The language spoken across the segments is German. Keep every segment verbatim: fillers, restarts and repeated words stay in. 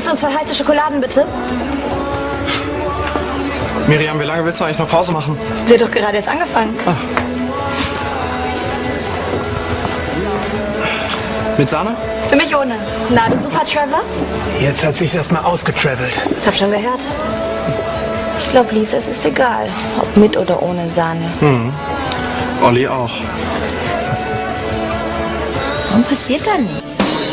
Drinks und zwei heiße Schokoladen, bitte. Miriam, wie lange willst du eigentlich noch Pause machen? Sie hat doch gerade erst angefangen. Ach. Mit Sahne? Für mich ohne. Na, du super Traveler? Jetzt hat sich's erstmal ausgetravelt. Ich hab schon gehört. Ich glaube, Lisa, es ist egal, ob mit oder ohne Sahne. Mhm. Olli auch. Warum passiert da nichts?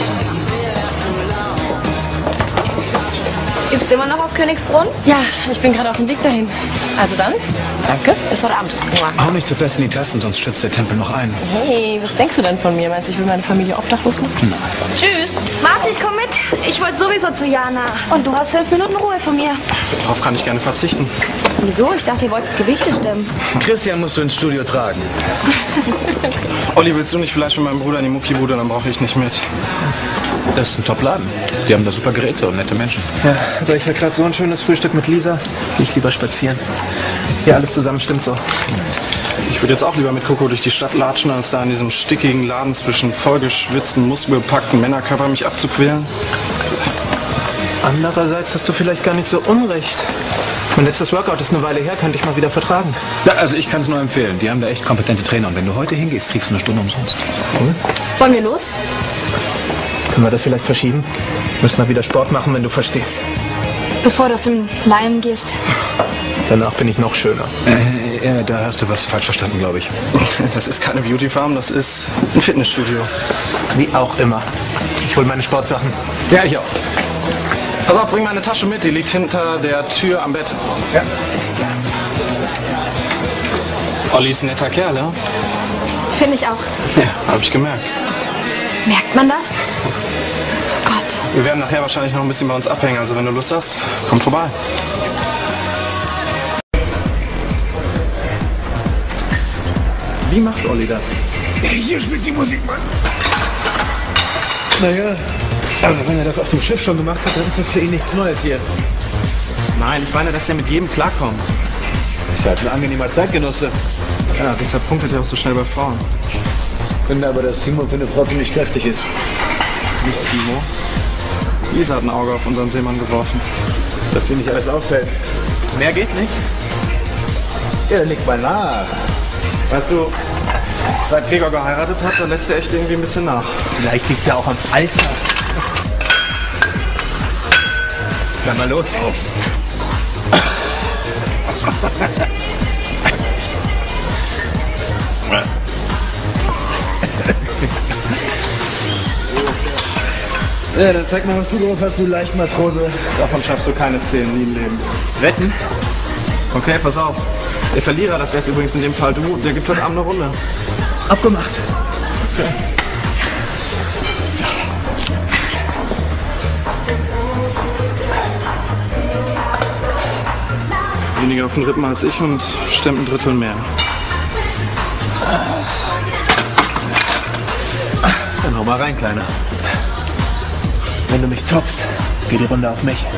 Übst du immer noch auf Königsbrunn? Ja, ich bin gerade auf dem Weg dahin. Also dann, danke, bis heute Abend. Hau nicht zu fest in die Tasten, sonst stürzt der Tempel noch ein. Hey, was denkst du denn von mir? Meinst du, ich will meine Familie obdachlos machen? Nein. Tschüss. Warte, ich komm mit. Ich wollte sowieso zu Jana. Und du hast fünf Minuten Ruhe von mir. Darauf kann ich gerne verzichten. Wieso? Ich dachte, ihr wolltet Gewichte stemmen. Christian musst du ins Studio tragen. Olli, willst du nicht vielleicht mit meinem Bruder in die Muckibude? Dann brauche ich nicht mit. Das ist ein Top-Laden. Die haben da super Geräte und nette Menschen. Ja, aber ich hatte gerade so ein schönes Frühstück mit Lisa. Ich lieber spazieren. Hier alles zusammen stimmt so. Ich würde jetzt auch lieber mit Coco durch die Stadt latschen, als da in diesem stickigen Laden zwischen vollgeschwitzten, muskelbepackten Männerkörpern mich abzuquälen. Andererseits hast du vielleicht gar nicht so unrecht. Mein letztes Workout ist eine Weile her, könnte ich mal wieder vertragen. Ja, also ich kann es nur empfehlen. Die haben da echt kompetente Trainer. Und wenn du heute hingehst, kriegst du eine Stunde umsonst. Hm? Wollen wir los? Können wir das vielleicht verschieben? Müssen mal wieder Sport machen, wenn du verstehst. Bevor du aus dem Lion gehst. Danach bin ich noch schöner. Äh, äh, da hast du was falsch verstanden, glaube ich. Das ist keine Beauty Farm, das ist ein Fitnessstudio. Wie auch immer. Ich hol meine Sportsachen. Ja, ich auch. Pass auf, bring meine Tasche mit, die liegt hinter der Tür am Bett. Ja. Olli ist ein netter Kerl, ja? Finde ich auch. Ja, habe ich gemerkt. Merkt man das? Gott. Wir werden nachher wahrscheinlich noch ein bisschen bei uns abhängen, also wenn du Lust hast, komm vorbei. Wie macht Olli das? Hier spielt die Musik, Mann. Naja, also wenn er das auf dem Schiff schon gemacht hat, dann ist das für ihn nichts Neues hier. Nein, ich meine, dass der mit jedem klarkommt. Ist halt ein angenehmer Zeitgenosse. Ja, deshalb punktet er auch so schnell bei Frauen. Finde aber, dass Timo für eine Frau ziemlich kräftig ist. Nicht Timo. Lisa hat ein Auge auf unseren Seemann geworfen. Dass dir nicht alles auffällt. Mehr geht nicht? Ja, dann leg mal nach. Weißt du, seit Gregor geheiratet hat, da lässt er echt irgendwie ein bisschen nach. Vielleicht liegt's ja auch am Alter. Dann mal los. Ja, dann zeig mal, was du drauf hast, du Leichtmatrose. Davon schaffst du keine zehn nie im Leben. Wetten? Okay, pass auf. Der Verlierer, das wär's übrigens in dem Fall du, der gibt heute Abend eine Runde. Abgemacht. Okay. So. Weniger auf den Rippen als ich und stemmt ein Drittel mehr. Dann hau mal rein, Kleiner. Wenn du mich toppst, geht die Runde auf mich.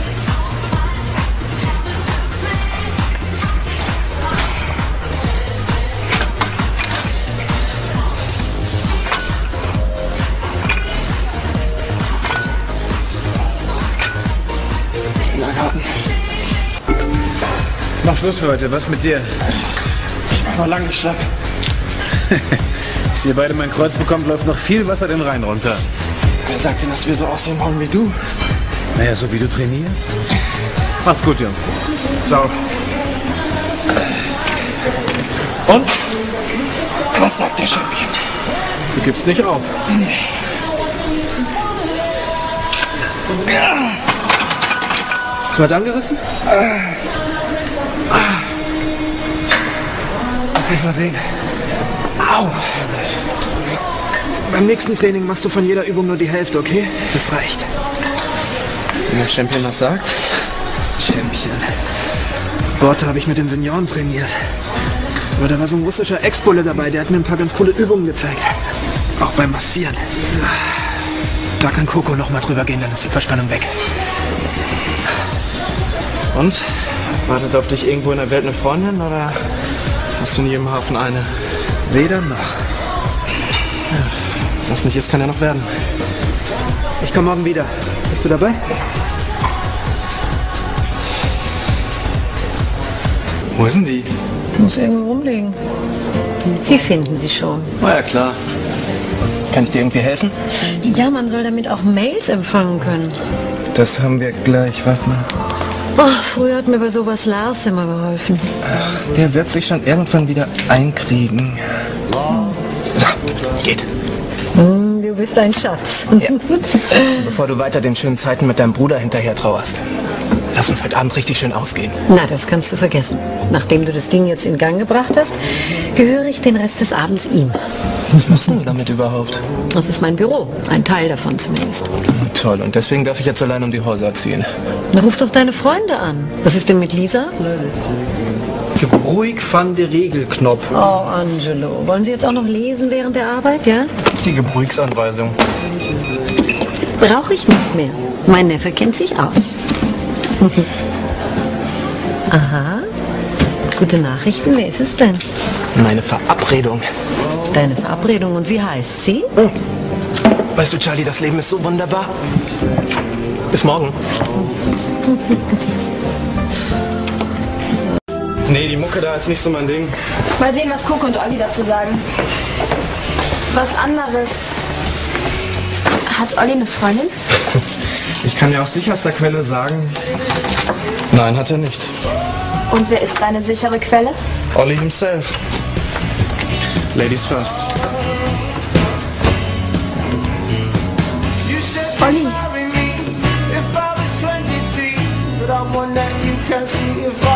Mach Schluss für heute. Was mit dir? Ich mach noch lange nicht schlapp. Bis ihr beide mein Kreuz bekommt, läuft noch viel Wasser den Rhein runter. Wer sagt denn, dass wir so aussehen wollen wie du? Naja, so wie du trainierst. Macht's gut, Jungs. Ciao. Und? Was sagt der Champion? Du gibst nicht auf. Hast du was angerissen? Lass mich mal sehen. Au! So. Beim nächsten Training machst du von jeder Übung nur die Hälfte, okay? Das reicht. Wenn der Champion das sagt? Champion. Borte habe ich mit den Senioren trainiert. Aber da war so ein russischer Ex-Bulle dabei, der hat mir ein paar ganz coole Übungen gezeigt. Auch beim Massieren. So. Da kann Coco noch mal drüber gehen, dann ist die Verspannung weg. Und? Wartet auf dich irgendwo in der Welt eine Freundin oder hast du in jedem Hafen eine? Weder noch. Ja, was nicht ist, kann ja noch werden. Ich komme morgen wieder. Bis du dabei? Wo ist denn die? Muss irgendwo rumliegen. Sie finden sie schon. Na ja, klar. Kann ich dir irgendwie helfen? Ja, man soll damit auch Mails empfangen können. Das haben wir gleich. Warte mal. Oh, früher hat mir bei sowas Lars immer geholfen. Ach, der wird sich schon irgendwann wieder einkriegen. So, geht. Mm, du bist ein Schatz. Ja. Bevor du weiter den schönen Zeiten mit deinem Bruder hinterher trauerst. Lass uns heute Abend richtig schön ausgehen. Na, das kannst du vergessen. Nachdem du das Ding jetzt in Gang gebracht hast, gehöre ich den Rest des Abends ihm. Was machst du damit überhaupt? Das ist mein Büro. Ein Teil davon zumindest. Toll, und deswegen darf ich jetzt allein um die Häuser ziehen. Na, ruf doch deine Freunde an. Was ist denn mit Lisa? Ruhig van der Regelknopf. Oh, Angelo. Wollen Sie jetzt auch noch lesen während der Arbeit, ja? Die Gebrauchsanweisung. Brauche ich nicht mehr. Mein Neffe kennt sich aus. Aha. Gute Nachrichten. Wer ist es denn? Meine Verabredung. Deine Verabredung. Und wie heißt sie? Weißt du, Charlie, das Leben ist so wunderbar. Bis morgen. Nee, die Mucke da ist nicht so mein Ding. Mal sehen, was Coco und Olli dazu sagen. Was anderes. Hat Olli eine Freundin? Ich kann dir aus sicherster Quelle sagen, nein, hat er nicht. Und wer ist deine sichere Quelle? Olli himself. Ladies first. Olli. If I was twenty-three, but I'm one that you can see if I